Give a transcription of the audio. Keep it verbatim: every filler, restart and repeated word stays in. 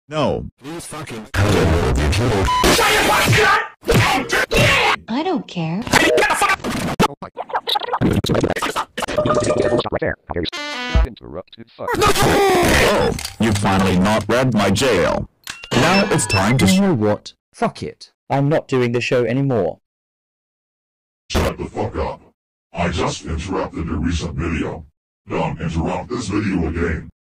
No. Please fucking I don't care. interrupted. Fuck. Oh, you finally not read my jail. Now it's time to. You know what? Fuck it. I'm not doing the show anymore. Shut the fuck up. I just interrupted a recent video. Don't interrupt this video again.